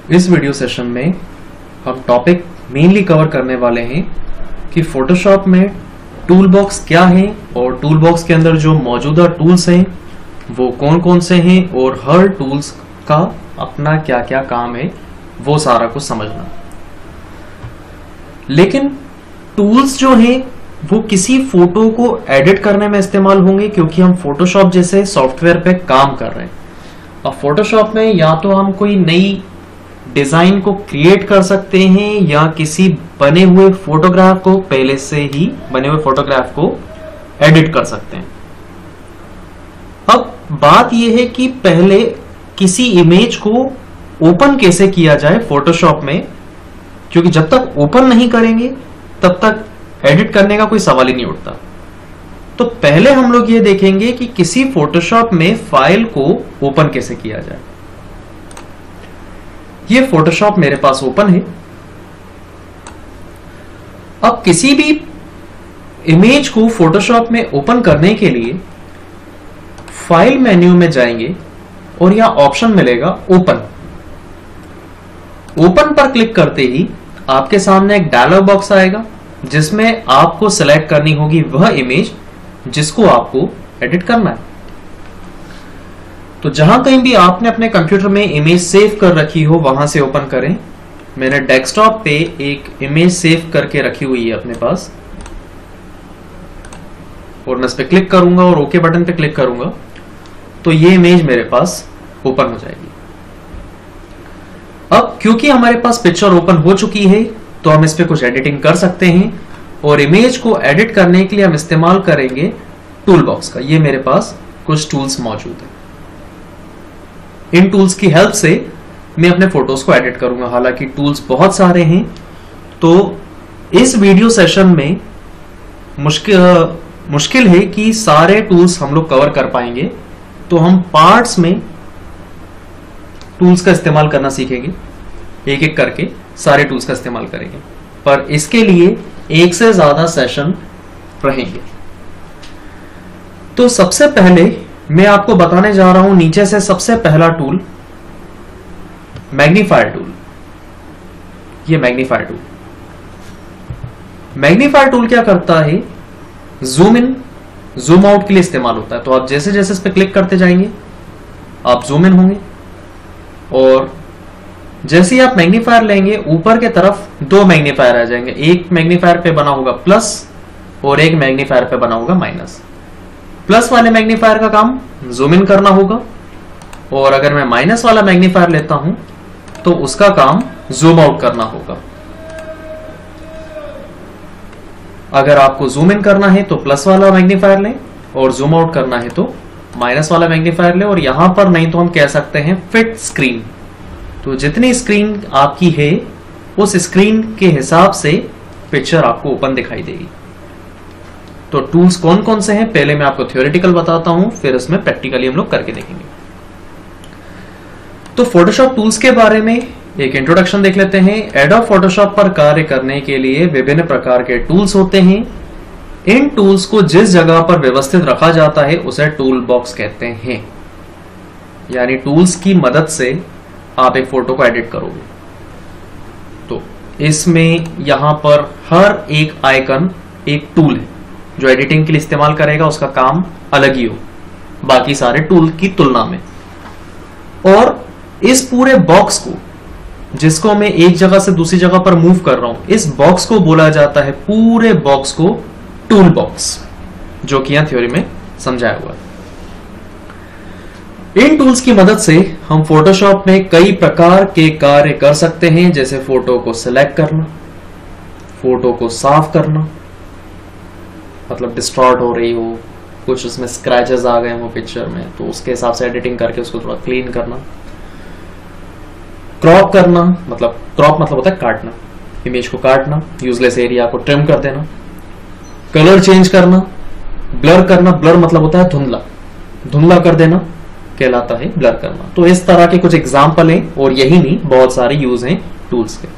इस video session में हम टॉपिक मेनली कवर करने वाले हैं कि फोटोशॉप में टूल बॉक्स क्या है और टूल बॉक्स के अंदर जो मौजूदा टूल्स हैं वो कौन कौन से हैं और हर टूल्स का अपना क्या क्या काम है वो सारा कुछ समझना। लेकिन टूल्स जो हैं वो किसी फोटो को एडिट करने में इस्तेमाल होंगे क्योंकि हम फोटोशॉप जैसे सॉफ्टवेयर पे काम कर रहे हैं। अब फोटोशॉप में या तो हम कोई नई डिजाइन को क्रिएट कर सकते हैं या किसी बने हुए फोटोग्राफ को पहले से ही बने हुए फोटोग्राफ को एडिट कर सकते हैं। अब बात यह है कि पहले किसी इमेज को ओपन कैसे किया जाए फोटोशॉप में, क्योंकि जब तक ओपन नहीं करेंगे तब तक एडिट करने का कोई सवाल ही नहीं उठता। तो पहले हम लोग ये देखेंगे कि किसी फोटोशॉप में फाइल को ओपन कैसे किया जाए। ये फोटोशॉप मेरे पास ओपन है। अब किसी भी इमेज को फोटोशॉप में ओपन करने के लिए फाइल मेन्यू में जाएंगे और यहां ऑप्शन मिलेगा ओपन। ओपन पर क्लिक करते ही आपके सामने एक डायलॉग बॉक्स आएगा जिसमें आपको सिलेक्ट करनी होगी वह इमेज जिसको आपको एडिट करना है। तो जहां कहीं भी आपने अपने कंप्यूटर में इमेज सेव कर रखी हो वहां से ओपन करें। मैंने डेस्कटॉप पे एक इमेज सेव करके रखी हुई है अपने पास और मैं इस पे क्लिक करूंगा और ओके बटन पे क्लिक करूंगा तो ये इमेज मेरे पास ओपन हो जाएगी। अब क्योंकि हमारे पास पिक्चर ओपन हो चुकी है तो हम इस पे कुछ एडिटिंग कर सकते हैं और इमेज को एडिट करने के लिए हम इस्तेमाल करेंगे टूल बॉक्स का। ये मेरे पास कुछ टूल्स मौजूद हैं। इन टूल्स की हेल्प से मैं अपने फोटोज को एडिट करूंगा। हालांकि टूल्स बहुत सारे हैं तो इस वीडियो सेशन में मुश्किल है कि सारे टूल्स हम लोग कवर कर पाएंगे। तो हम पार्ट्स में टूल्स का इस्तेमाल करना सीखेंगे, एक एक करके सारे टूल्स का इस्तेमाल करेंगे, पर इसके लिए एक से ज्यादा सेशन रहेंगे। तो सबसे पहले मैं आपको बताने जा रहा हूं नीचे से सबसे पहला टूल मैग्नीफायर टूल। ये मैग्नीफायर टूल क्या करता है, जूम इन जूम आउट के लिए इस्तेमाल होता है। तो आप जैसे जैसे इस पर क्लिक करते जाएंगे आप जूम इन होंगे और जैसे ही आप मैग्नीफायर लेंगे ऊपर के तरफ दो मैग्नीफायर आ जाएंगे। एक मैग्नीफायर पे बना होगा प्लस और एक मैग्नीफायर पे बना होगा माइनस। प्लस वाले मैग्नीफायर का काम जूम इन करना होगा और अगर मैं माइनस वाला मैग्नीफायर लेता हूं तो उसका काम जूम आउट करना होगा। अगर आपको जूम इन करना है तो प्लस वाला मैग्नीफायर लें और जूम आउट करना है तो माइनस वाला मैग्नीफायर लें। और यहां पर नहीं तो हम कह सकते हैं फिट स्क्रीन। तो जितनी स्क्रीन आपकी है उस स्क्रीन के हिसाब से पिक्चर आपको ओपन दिखाई देगी। तो टूल्स कौन कौन से हैं पहले मैं आपको थ्योरेटिकल बताता हूं, फिर उसमें प्रैक्टिकली हम लोग करके देखेंगे। तो फोटोशॉप टूल्स के बारे में एक इंट्रोडक्शन देख लेते हैं। एडोब फोटोशॉप पर कार्य करने के लिए विभिन्न प्रकार के टूल्स होते हैं। इन टूल्स को जिस जगह पर व्यवस्थित रखा जाता है उसे टूल बॉक्स कहते हैं। यानी टूल्स की मदद से आप एक फोटो को एडिट करोगे। तो इसमें यहां पर हर एक आइकन एक टूल है जो एडिटिंग के लिए इस्तेमाल करेगा, उसका काम अलग ही हो बाकी सारे टूल की तुलना में। और इस पूरे बॉक्स को जिसको मैं एक जगह से दूसरी जगह पर मूव कर रहा हूं, इस बॉक्स को बोला जाता है, पूरे बॉक्स को टूल बॉक्स, जो कि यहां थ्योरी में समझाया हुआ है। इन टूल्स की मदद से हम फोटोशॉप में कई प्रकार के कार्य कर सकते हैं, जैसे फोटो को सिलेक्ट करना, फोटो को साफ करना, मतलब डिस्टॉर्ट हो रही हो, कुछ उसमें स्क्रैचेस आ गए हो पिक्चर में तो उसके हिसाब से एडिटिंग करके उसको थोड़ा क्लीन करना, क्रॉप करना, मतलब क्रॉप मतलब होता है काटना, इमेज को काटना, यूजलेस एरिया को ट्रिम कर देना, कलर चेंज करना, ब्लर करना, ब्लर मतलब होता है धुंधला, धुंधला कर देना कहलाता है ब्लर करना। तो इस तरह के कुछ एग्जाम्पल हैं और यही नहीं बहुत सारे यूज हैं टूल्स के।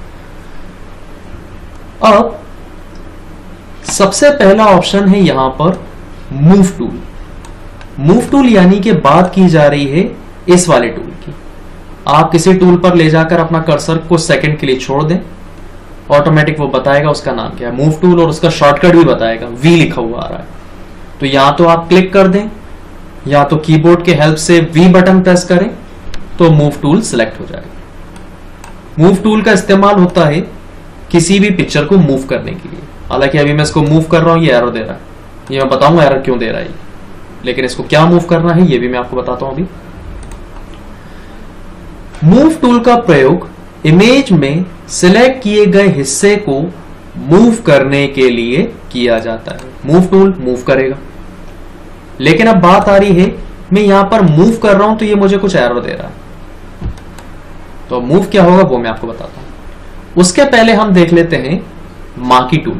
अब सबसे पहला ऑप्शन है यहां पर मूव टूल। मूव टूल यानी कि बात की जा रही है इस वाले टूल की। आप किसी टूल पर ले जाकर अपना कर्सर कुछ सेकंड के लिए छोड़ दें, ऑटोमेटिक वो बताएगा उसका नाम क्या है, मूव टूल, और उसका शॉर्टकट भी बताएगा, वी लिखा हुआ आ रहा है। तो या तो आप क्लिक कर दें या तो कीबोर्ड के हेल्प से वी बटन प्रेस करें तो मूव टूल सिलेक्ट हो जाएगा। मूव टूल का इस्तेमाल होता है किसी भी पिक्चर को मूव करने के लिए। हालांकि अभी मैं इसको मूव कर रहा हूं, ये एरर दे रहा है, ये मैं बताऊंगा एरर क्यों दे रहा है, लेकिन इसको क्या मूव करना है ये भी मैं आपको बताता हूं अभी। मूव टूल का प्रयोग इमेज में सिलेक्ट किए गए हिस्से को मूव करने के लिए किया जाता है। मूव टूल मूव करेगा, लेकिन अब बात आ रही है मैं यहां पर मूव कर रहा हूं तो ये मुझे कुछ एरर दे रहा है, तो मूव क्या होगा वो मैं आपको बताता हूं। उसके पहले हम देख लेते हैं मार्की टूल।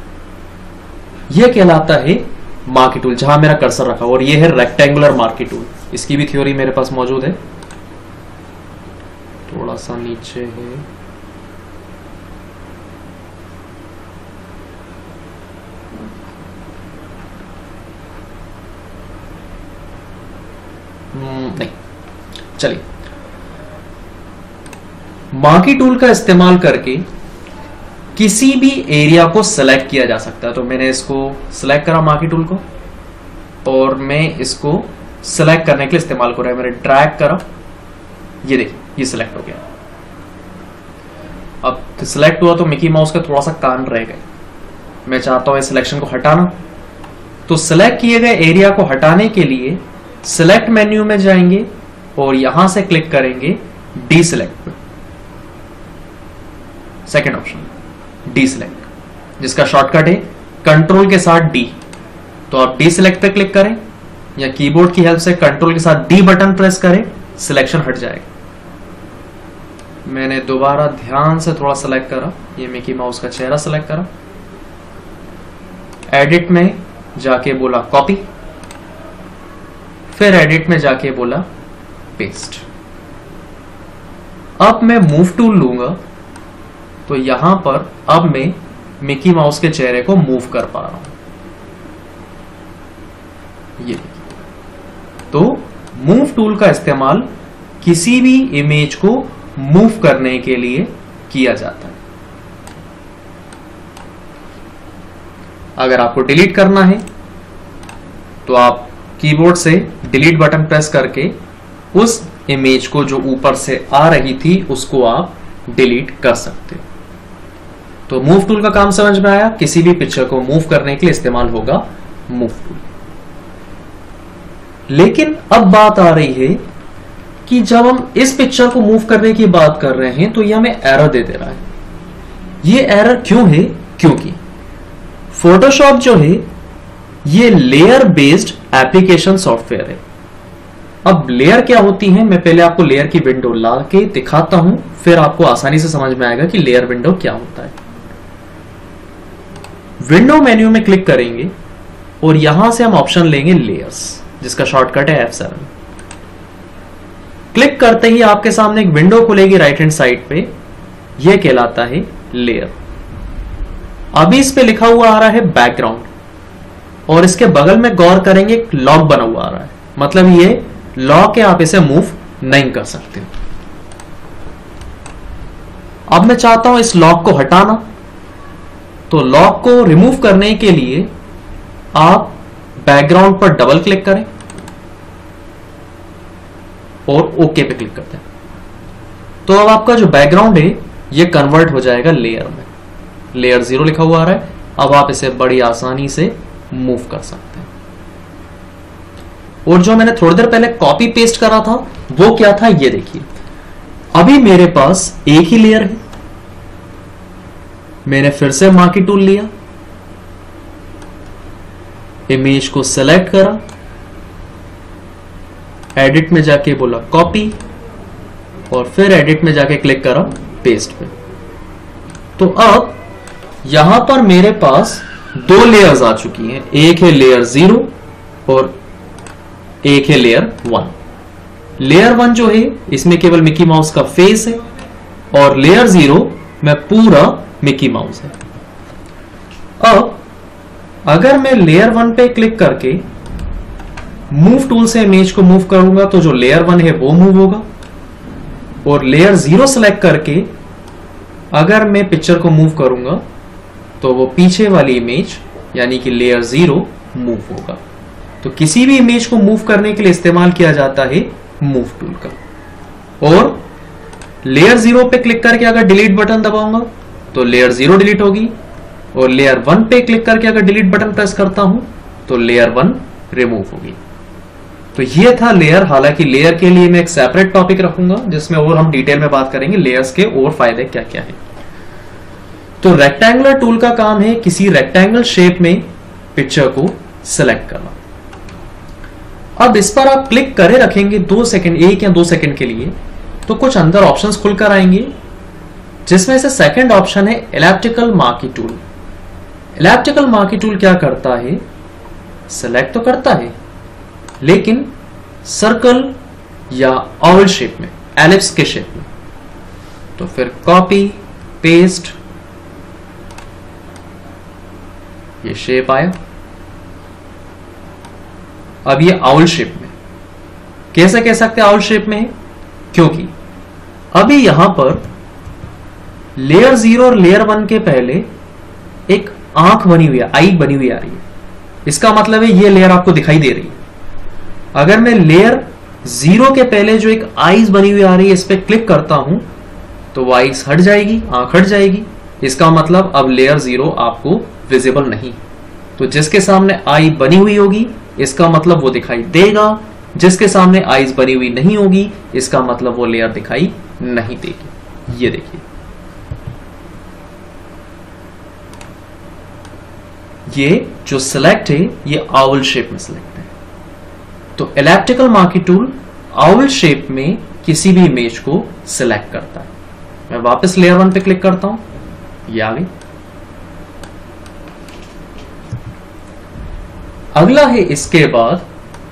यह कहलाता है मार्की टूल, जहां मेरा कर्सर रखा, और यह है रेक्टेंगुलर मार्की टूल। इसकी भी थ्योरी मेरे पास मौजूद है, थोड़ा सा नीचे है। नहीं, चलिए। मार्की टूल का इस्तेमाल करके किसी भी एरिया को सेलेक्ट किया जा सकता है। तो मैंने इसको सेलेक्ट करा मार्की टूल को, और मैं इसको सेलेक्ट करने के लिए इस्तेमाल कर रहा है। मैंने ड्रैग करा, ये देखिए ये सिलेक्ट हो गया। अब सिलेक्ट हुआ तो मिकी माउस का थोड़ा सा कान रह गए, मैं चाहता हूं इस सिलेक्शन को हटाना। तो सिलेक्ट किए गए एरिया को हटाने के लिए सिलेक्ट मेन्यू में जाएंगे और यहां से क्लिक करेंगे डी सिलेक्ट पे, सेकेंड ऑप्शन डी सिलेक्ट, जिसका शॉर्टकट है कंट्रोल के साथ डी। तो आप डी सिलेक्ट पे क्लिक करें या कीबोर्ड की हेल्प से कंट्रोल के साथ डी बटन प्रेस करें, सिलेक्शन हट जाएगा। मैंने दोबारा ध्यान से थोड़ा सेलेक्ट करा, ये मिकी माउस का चेहरा सेलेक्ट करा, एडिट में जाके बोला कॉपी, फिर एडिट में जाके बोला पेस्ट। अब मैं मूव टूल लूंगा तो यहां पर अब मैं मिकी माउस के चेहरे को मूव कर पा रहा हूं, ये तो मूव टूल का इस्तेमाल किसी भी इमेज को मूव करने के लिए किया जाता है। अगर आपको डिलीट करना है तो आप कीबोर्ड से डिलीट बटन प्रेस करके उस इमेज को जो ऊपर से आ रही थी उसको आप डिलीट कर सकते हो। तो मूव टूल का काम समझ में आया, किसी भी पिक्चर को मूव करने के लिए इस्तेमाल होगा मूव टूल। लेकिन अब बात आ रही है कि जब हम इस पिक्चर को मूव करने की बात कर रहे हैं तो ये हमें एरर दे रहा है। ये एरर क्यों है? क्योंकि फोटोशॉप जो है ये लेयर बेस्ड एप्लीकेशन सॉफ्टवेयर है। अब लेयर क्या होती है, मैं पहले आपको लेयर की विंडो ला के दिखाता हूं, फिर आपको आसानी से समझ में आएगा कि लेयर विंडो क्या होता है। विंडो मेन्यू में क्लिक करेंगे और यहां से हम ऑप्शन लेंगे लेयर्स, जिसका शॉर्टकट है F7। क्लिक करते ही आपके सामने एक विंडो खुलेगी राइट हैंड साइड पे, यह कहलाता है लेयर। अभी इस पे लिखा हुआ आ रहा है बैकग्राउंड, और इसके बगल में गौर करेंगे एक लॉक बना हुआ आ रहा है, मतलब ये लॉक है, आप इसे मूव नहीं कर सकते। अब मैं चाहता हूं इस लॉक को हटाना, तो लॉक को रिमूव करने के लिए आप बैकग्राउंड पर डबल क्लिक करें और ओके पे क्लिक करते हैं। तो अब आपका जो बैकग्राउंड है ये कन्वर्ट हो जाएगा लेयर में, लेयर 0 लिखा हुआ आ रहा है। अब आप इसे बड़ी आसानी से मूव कर सकते हैं। और जो मैंने थोड़ी देर पहले कॉपी पेस्ट करा था वो क्या था, ये देखिए। अभी मेरे पास एक ही लेयर है, मैंने फिर से मार्की टूल लिया, इमेज को सेलेक्ट करा, एडिट में जाके बोला कॉपी, और फिर एडिट में जाके क्लिक करा पेस्ट पे। तो अब यहां पर मेरे पास दो लेयर्स आ चुकी हैं, एक है लेयर 0 और एक है लेयर 1। लेयर 1 जो है इसमें केवल मिकी माउस का फेस है, और लेयर 0 में पूरा मिकी माउस है। अब अगर मैं लेयर 1 पे क्लिक करके मूव टूल से इमेज को मूव करूंगा तो जो लेयर 1 है वो मूव होगा, और लेयर 0 सेलेक्ट करके अगर मैं पिक्चर को मूव करूंगा तो वो पीछे वाली इमेज यानी कि लेयर 0 मूव होगा। तो किसी भी इमेज को मूव करने के लिए इस्तेमाल किया जाता है मूव टूल का। और लेयर 0 पे क्लिक करके अगर डिलीट बटन दबाऊंगा तो लेयर 0 डिलीट होगी, और लेयर 1 पे क्लिक करके अगर डिलीट बटन प्रेस करता हूं तो लेयर 1 रिमूव होगी। तो ये था लेयर। हालांकि लेयर के लिए मैं एक सेपरेट टॉपिक रखूंगा जिसमें और हम डिटेल में बात करेंगे लेयर्स के और फायदे क्या क्या है। तो रेक्टेंगुलर टूल का काम है किसी रेक्टेंगल शेप में पिक्चर को सिलेक्ट करना। अब इस पर आप क्लिक करे रखेंगे 2 सेकंड, 1 या 2 सेकंड के लिए, तो कुछ अंदर ऑप्शंस खुलकर आएंगे, जिसमें से सेकंड ऑप्शन है elliptical marquee tool. Elliptical marquee tool क्या करता है, सिलेक्ट तो करता है लेकिन सर्कल या ओवल शेप में, एलिप्स के शेप में। तो फिर कॉपी पेस्ट, ये शेप आया। अब ये आउल शेप में कैसे कह सकते हैं आउल शेप में है, क्योंकि अभी यहां पर लेयर 0 और लेयर 1 के पहले एक आंख बनी हुई है, आई बनी हुई आ रही है। इसका मतलब है ये लेयर आपको दिखाई दे रही है। अगर मैं लेयर 0 के पहले जो एक आईज बनी हुई आ रही है इस पर क्लिक करता हूं तो वो आईज हट जाएगी, आंख हट जाएगी। इसका मतलब अब लेयर 0 आपको विजिबल नहीं। तो जिसके सामने आई बनी हुई होगी इसका मतलब वो दिखाई देगा, जिसके सामने आईज बनी हुई नहीं होगी इसका मतलब वो लेयर दिखाई नहीं देगी। ये देखिए, ये जो सिलेक्ट है ये आउल शेप में सिलेक्ट है। तो elliptical marquee tool oval shape में किसी भी इमेज को सिलेक्ट करता है। मैं वापस लेयर 1 पे क्लिक करता हूं, ये आ गई। अगला है इसके बाद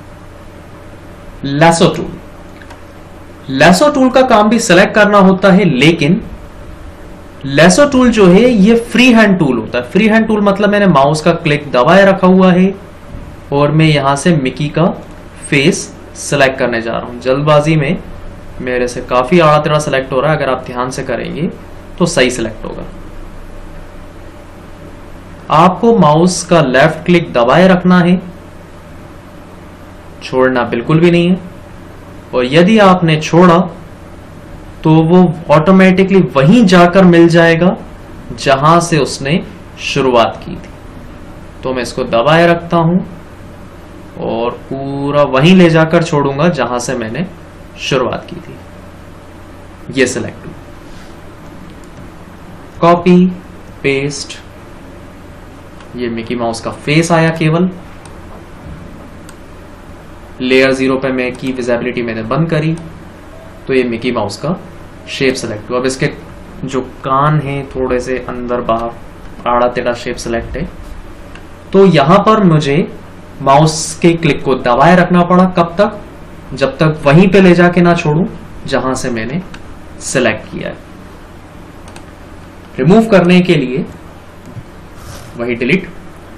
लैसो टूल। लैसो टूल का काम भी सिलेक्ट करना होता है, लेकिन लैसो टूल जो है ये फ्री हैंड टूल होता है। फ्री हैंड टूल मतलब मैंने माउस का क्लिक दबाए रखा हुआ है और मैं यहां से मिकी का फेस सिलेक्ट करने जा रहा हूं। जल्दबाजी में मेरे से काफी आड़ा टेढ़ा सिलेक्ट हो रहा है, अगर आप ध्यान से करेंगे तो सही सिलेक्ट होगा। आपको माउस का लेफ्ट क्लिक दबाए रखना है, छोड़ना बिल्कुल भी नहीं है। और यदि आपने छोड़ा तो वो ऑटोमेटिकली वहीं जाकर मिल जाएगा जहां से उसने शुरुआत की थी। तो मैं इसको दबाए रखता हूं और पूरा वहीं ले जाकर छोड़ूंगा जहां से मैंने शुरुआत की थी। ये सिलेक्ट हुआ, कॉपी पेस्ट, ये मिकी माउस का फेस आया केवल। लेयर 0 पे मैं की विजिबिलिटी मैंने बंद करी तो ये मिकी माउस का शेप सिलेक्ट हुआ। अब इसके जो कान हैं थोड़े से अंदर बाहर आड़ा टेढ़ा शेप सिलेक्ट है। तो यहां पर मुझे माउस के क्लिक को दबाए रखना पड़ा, कब तक, जब तक वहीं पे ले जाके ना छोड़ूं जहां से मैंने सिलेक्ट किया है। रिमूव करने के लिए वही डिलीट।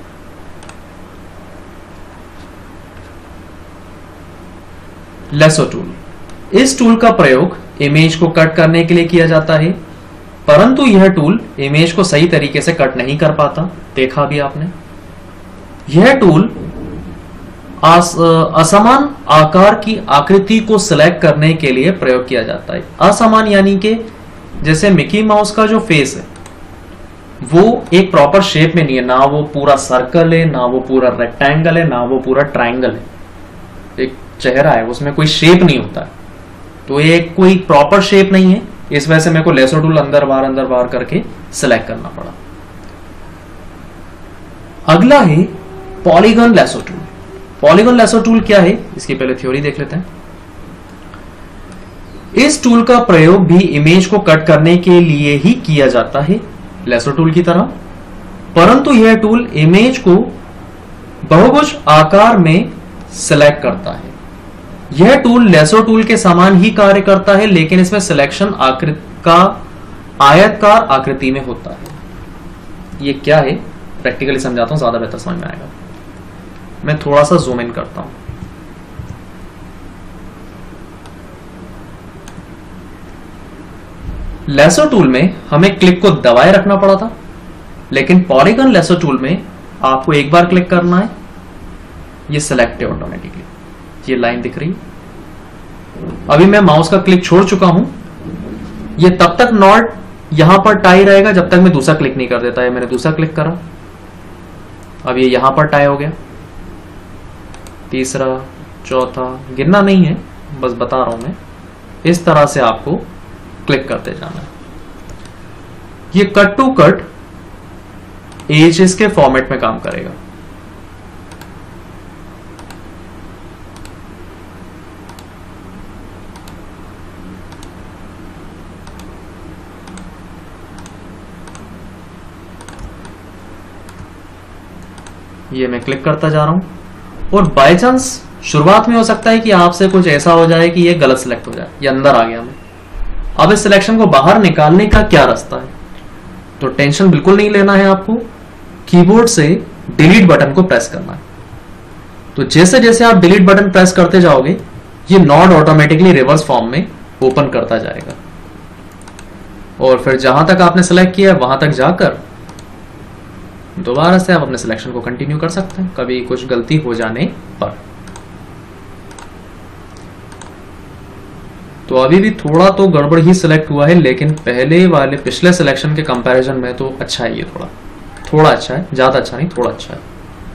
लैसो टूल, इस टूल का प्रयोग इमेज को कट करने के लिए किया जाता है, परंतु यह टूल इमेज को सही तरीके से कट नहीं कर पाता, देखा भी आपने। यह टूल असमान आकार की आकृति को सिलेक्ट करने के लिए प्रयोग किया जाता है। असमान यानी कि जैसे मिकी माउस का जो फेस है वो एक प्रॉपर शेप में नहीं है, ना वो पूरा सर्कल है, ना वो पूरा रेक्टेंगल है, ना वो पूरा ट्रायंगल है। एक चेहरा है उसमें कोई शेप नहीं होता है, तो ये कोई प्रॉपर शेप नहीं है। इस वजह से मेरे को लैसो टूल अंदर बाहर करके सिलेक्ट करना पड़ा। अगला है polygon lasso tool. Polygon lasso tool क्या है, इसकी पहले थ्योरी देख लेते हैं। इस टूल का प्रयोग भी इमेज को कट करने के लिए ही किया जाता है लैसो टूल की तरह, परंतु यह टूल इमेज को बहुभुज आकार में सिलेक्ट करता है। यह टूल लैसो टूल के समान ही कार्य करता है, लेकिन इसमें सिलेक्शन आयतकार आकृति में होता है। यह क्या है प्रैक्टिकली समझाता हूं, ज्यादा बेहतर समझ में आएगा। मैं थोड़ा सा जूम इन करता हूं। लेसो टूल में हमें क्लिक को दबाए रखना पड़ा था, लेकिन पॉलीगन लेसो टूल में आपको एक बार क्लिक करना है, ये सिलेक्ट है ऑटोमेटिकली। ये लाइन दिख रही। अभी मैं माउस का क्लिक छोड़ चुका हूं, ये तब तक नॉट यहां पर टाई रहेगा जब तक मैं दूसरा क्लिक नहीं कर देता है। मैंने दूसरा क्लिक करा, अब ये यहां पर टाई हो गया। तीसरा, चौथा, गिनना नहीं है, बस बता रहा हूं मैं। इस तरह से आपको क्लिक करते जाना है। ये कट टू कट एजेस के फॉर्मेट में काम करेगा। ये मैं क्लिक करता जा रहा हूं और बाय चांस शुरुआत में हो सकता है कि आपसे कुछ ऐसा हो जाए कि ये गलत सिलेक्ट हो जाए, ये अंदर आ गया मैं। अब इस सिलेक्शन को बाहर निकालने का क्या रास्ता है? तो टेंशन बिल्कुल नहीं लेना है आपको, कीबोर्ड से डिलीट बटन को प्रेस करना है। तो जैसे जैसे आप डिलीट बटन प्रेस करते जाओगे, ये नॉड ऑटोमेटिकली रिवर्स फॉर्म में ओपन करता जाएगा और फिर जहां तक आपने सेलेक्ट किया है वहां तक जाकर दोबारा से आप अपने सिलेक्शन को कंटिन्यू कर सकते हैं, कभी कुछ गलती हो जाने पर। तो अभी भी थोड़ा तो गड़बड़ ही सिलेक्ट हुआ है, लेकिन पहले वाले पिछले सिलेक्शन के कंपैरिजन में तो अच्छा है। ये थोड़ा अच्छा है, ज्यादा अच्छा नहीं, थोड़ा अच्छा है।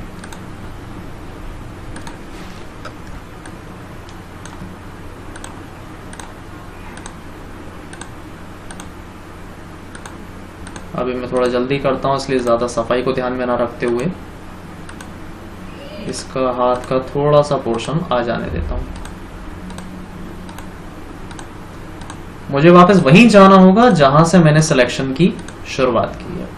अभी मैं थोड़ा जल्दी करता हूं, इसलिए ज्यादा सफाई को ध्यान में ना रखते हुए इसका हाथ का थोड़ा सा पोर्शन आ जाने देता हूं। मुझे वापस वहीं जाना होगा जहां से मैंने सिलेक्शन की शुरुआत की है।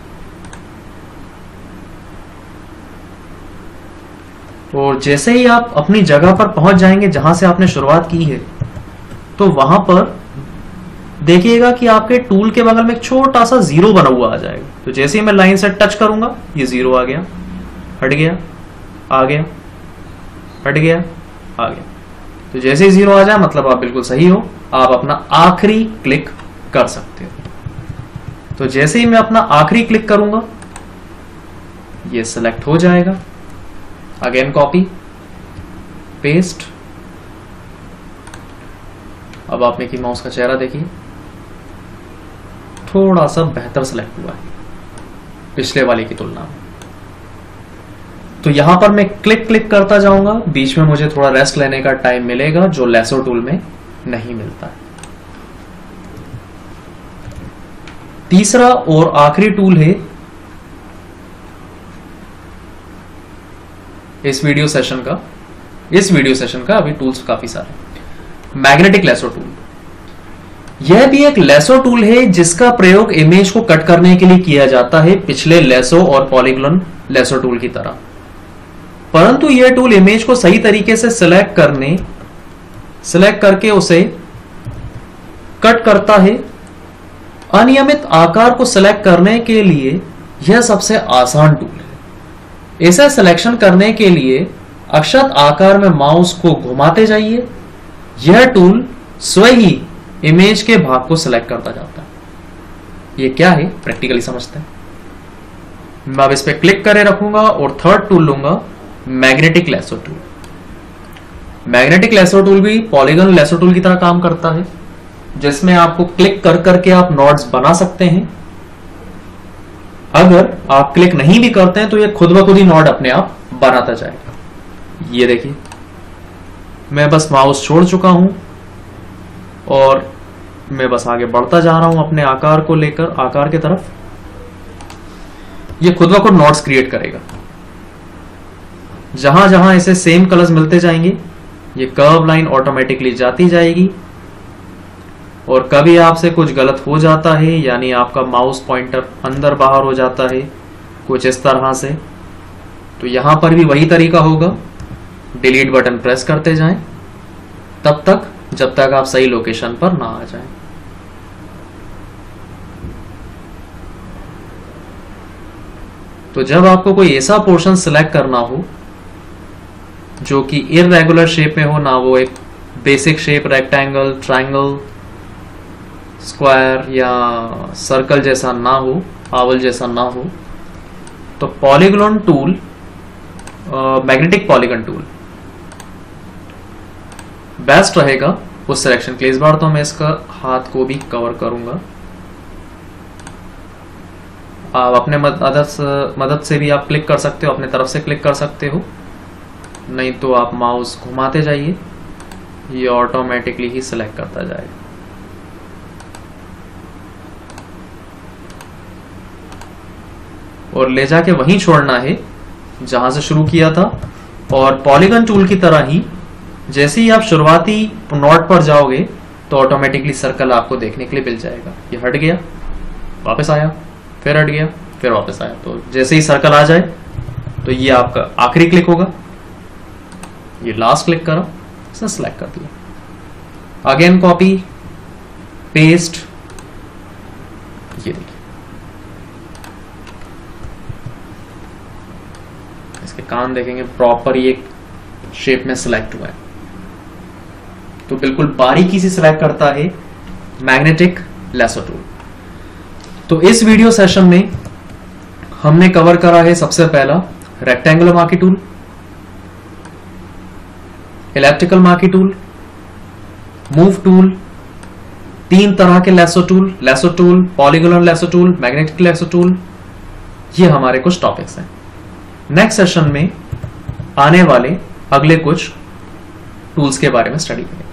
और जैसे ही आप अपनी जगह पर पहुंच जाएंगे जहां से आपने शुरुआत की है, तो वहां पर देखिएगा कि आपके टूल के बगल में एक छोटा सा जीरो बना हुआ आ जाएगा। तो जैसे ही मैं लाइन से टच करूंगा, ये जीरो आ गया, हट गया, आ गया, हट गया, आ गया। तो जैसे ही जीरो आ जाए मतलब आप बिल्कुल सही हो, आप अपना आखिरी क्लिक कर सकते हो। तो जैसे ही मैं अपना आखिरी क्लिक करूंगा, ये सिलेक्ट हो जाएगा। Again copy, paste. अब आप मिकी माउस का चेहरा देखिए, थोड़ा सा बेहतर सिलेक्ट हुआ है पिछले वाले की तुलना में। तो यहां पर मैं क्लिक करता जाऊंगा, बीच में मुझे थोड़ा रेस्ट लेने का टाइम मिलेगा, जो लेसो टूल में नहीं मिलता है। तीसरा और आखिरी टूल है इस वीडियो सेशन का। अभी टूल्स काफी सारे। मैग्नेटिक लेसो टूल, यह भी एक लेसो टूल है जिसका प्रयोग इमेज को कट करने के लिए किया जाता है, पिछले लेसो और पॉलीगॉन लेसो टूल की तरह। परंतु यह टूल इमेज को सही तरीके से सिलेक्ट करके उसे कट करता है। अनियमित आकार को सिलेक्ट करने के लिए यह सबसे आसान टूल है। इसे सिलेक्शन करने के लिए अक्षत आकार में माउस को घुमाते जाइए। यह टूल स्वयं ही इमेज के भाग को सिलेक्ट करता जाता है। यह क्या है प्रैक्टिकली समझते हैं। मैं अब इस पर क्लिक करे रखूंगा और थर्ड टूल लूंगा, magnetic lasso tool. Magnetic lasso tool भी पॉलीगॉन लेसो टूल की तरह काम करता है, जिसमें आपको क्लिक कर करके आप नॉड्स बना सकते हैं। अगर आप क्लिक नहीं भी करते हैं तो यह खुद ब खुद ही नॉड अपने आप बनाता जाएगा। ये देखिए, मैं बस माउस छोड़ चुका हूं और मैं बस आगे बढ़ता जा रहा हूं अपने आकार को लेकर आकार की तरफ। ये खुद ब खुद नॉड्स क्रिएट करेगा। जहां जहां इसे सेम कलर्स मिलते जाएंगे, ये कर्व लाइन ऑटोमेटिकली जाती जाएगी। और कभी आपसे कुछ गलत हो जाता है, यानी आपका माउस पॉइंटर अंदर बाहर हो जाता है कुछ इस तरह से, तो यहां पर भी वही तरीका होगा। डिलीट बटन प्रेस करते जाएं तब तक जब तक आप सही लोकेशन पर ना आ जाएं। तो जब आपको कोई ऐसा पोर्शन सिलेक्ट करना हो जो कि इररेगुलर शेप में हो, ना वो एक basic shape rectangle, triangle square या सर्कल जैसा ना हो, आवर जैसा ना हो, तो polygon tool, magnetic polygon tool best रहेगा उस सिलेक्शन के लिए। इस बार तो मैं इसका हाथ को भी कवर करूंगा। आप अपने मदद से भी आप क्लिक कर सकते हो, अपने तरफ से क्लिक कर सकते हो, नहीं तो आप माउस घुमाते जाइए, ये ऑटोमेटिकली ही सिलेक्ट करता जाएगा। और ले जाके वहीं छोड़ना है जहां से शुरू किया था। और पॉलीगॉन टूल की तरह ही जैसे ही आप शुरुआती नोट पर जाओगे तो ऑटोमेटिकली सर्कल आपको देखने के लिए मिल जाएगा। ये हट गया, वापस आया, फिर हट गया, फिर वापस आया। तो जैसे ही सर्कल आ जाए तो ये आपका आखिरी क्लिक होगा, ये लास्ट क्लिक करा, इसने सेलेक्ट कर दिया। अगेन कॉपी पेस्ट, ये देखिए इसके कान देखेंगे प्रॉपर ये शेप में सिलेक्ट हुआ है। तो बिल्कुल बारीकी से सिलेक्ट करता है मैग्नेटिक लेसो टूल। तो इस वीडियो सेशन में हमने कवर करा है सबसे पहला rectangular marquee tool, electrical marquee tool, move tool, 3 तरह के lasso tool, polygonal lasso tool, magnetic lasso tool. ये हमारे कुछ टॉपिक्स हैं। नेक्स्ट सेशन में आने वाले अगले कुछ टूल्स के बारे में स्टडी करेंगे।